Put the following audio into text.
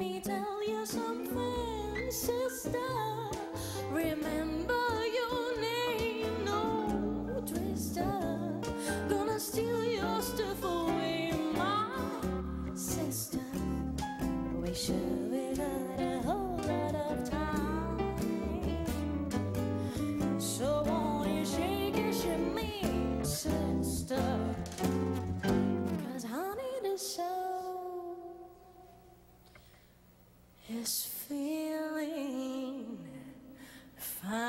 me tell you something, sister. Remember your name, no twister. Gonna steal your stuff away, my sister. We should have had a whole lot of time. So won't you shake it, shimmy, sister? 'Cause honey, the soul is feeling fine.